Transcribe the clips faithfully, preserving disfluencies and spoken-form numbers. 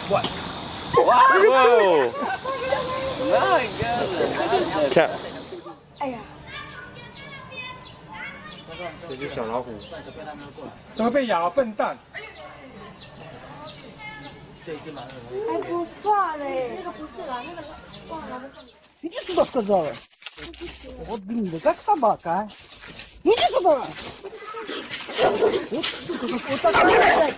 What? Whoa! My goodness! Cat. 哎呀！ 这只小老虎。 怎么被咬？笨蛋！ 还不错嘞。那个不是啦，那个忘了。 Иди сюда, сказала. Вот, блин, да как собака, а? Иди сюда! Вот, вот так опять.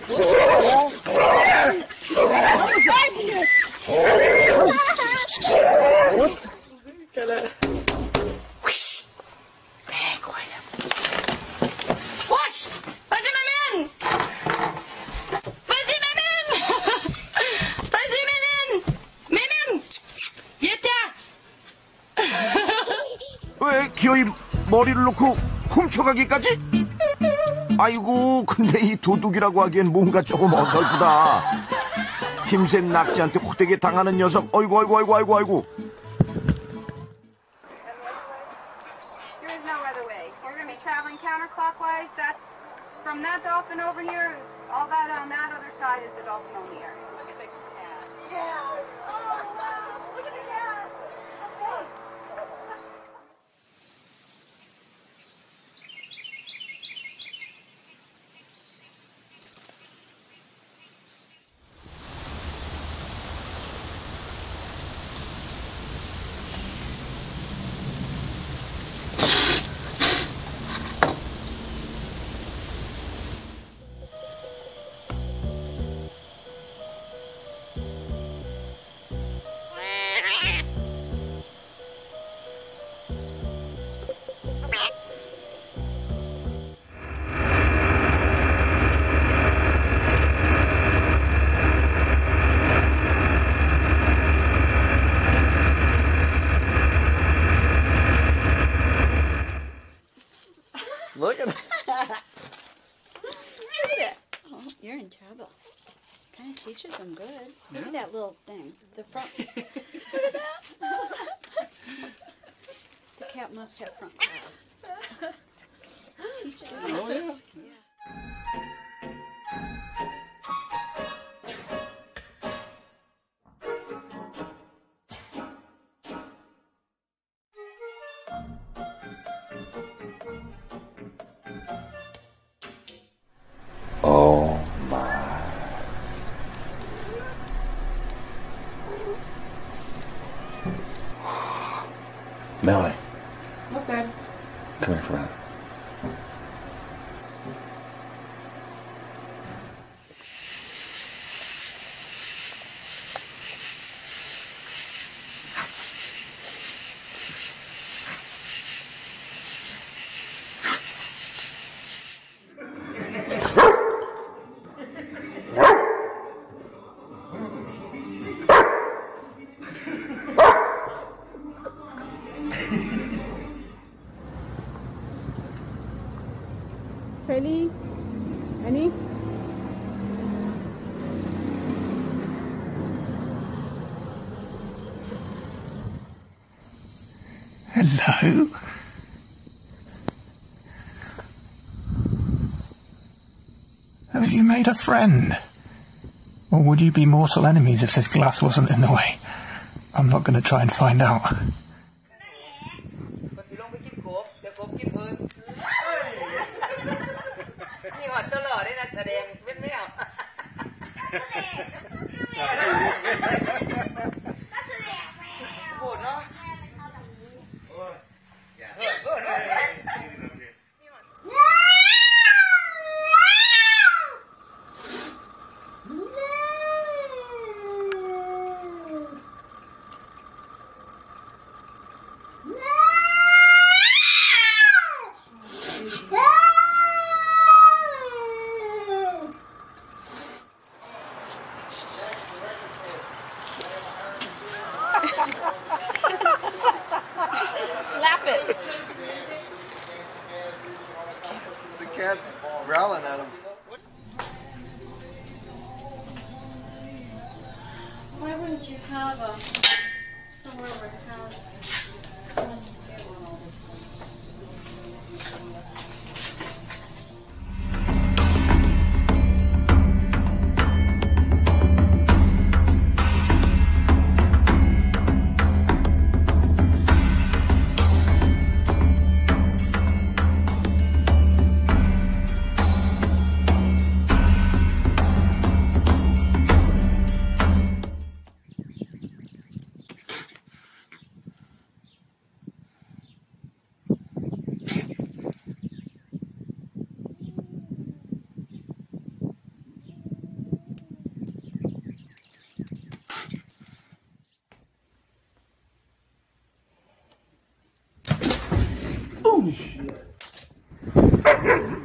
Вот. 왜 기어이 머리를 놓고 훔쳐가기까지? 아이고, 근데 이 도둑이라고 하기엔 뭔가 조금 어설프다. 힘센 낙지한테 호되게 당하는 녀석. 어이구 어이구 어이구 어이구 어이구. From that dolphin over here, all that on that other side is the dolphin on the area. Look at the cat. Yeah. Oh, wow. Look at the cat. Okay. Look at it. Look at it. Oh, you're in trouble. Kind of teaches them good. Yeah. Look at that little thing. The front. Look at that. The cat must have front claws. Teaches them. Oh, yeah. Yeah. Oh my. Melanie. Okay. Come here for a minute. Penny? Penny? Hello? Have you made a friend? Or would you be mortal enemies if this glass wasn't in the way? I'm not going to try and find out. Slap it. The cat's growling at him. Why wouldn't you have a somewhere where it has how much to get on all this stuff? 어?